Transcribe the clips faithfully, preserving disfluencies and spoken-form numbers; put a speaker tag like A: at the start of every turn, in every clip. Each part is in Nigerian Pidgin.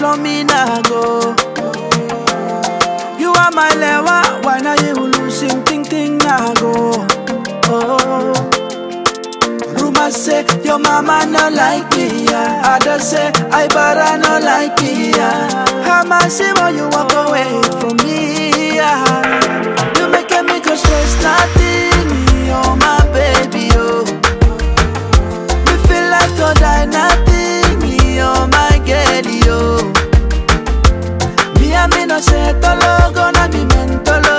A: blow me now go. You are my lewa, why now you losing ting ting now go. Oh, rumors say your mama no like me, yeah. Others say I better no like me, yeah. How much see when you walk away from me, yeah. You making me go stress nothing, oh my baby, oh. Me feel like to die nothing, oh my girl, oh. Me and me no say tolo, gonna be mentolo.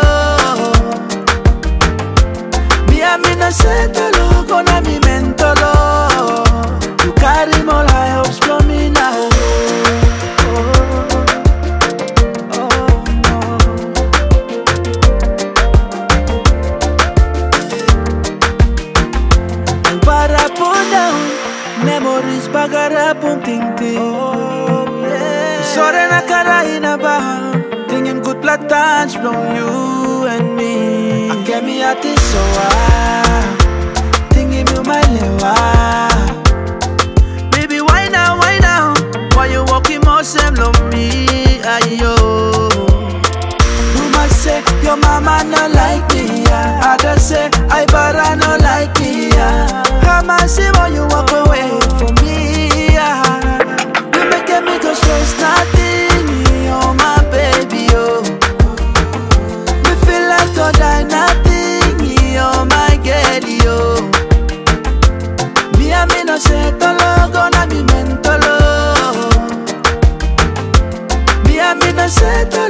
A: Me and me no say tolo, gonna be mentolo. You carry more high hopes from me now. Oh, oh, no. And what I put down, memories bagara pun ting ting. Oh, yeah. Sore na kara inaba, tingin good platans from you and me. Akemi ati soa, tingin you my lewa. Baby, why now, why now? Why you walking more same love me? Ayo. Rumors say your mama no like me, yeah. Others say I better no like me, yeah. How much see when you walk away from me, yeah. You making me go stress nothing, oh my baby, oh. Me feel like to die nothing, oh my girl, oh. Me and me no say tolo, gonna be mentolo. Me and me no say tolo.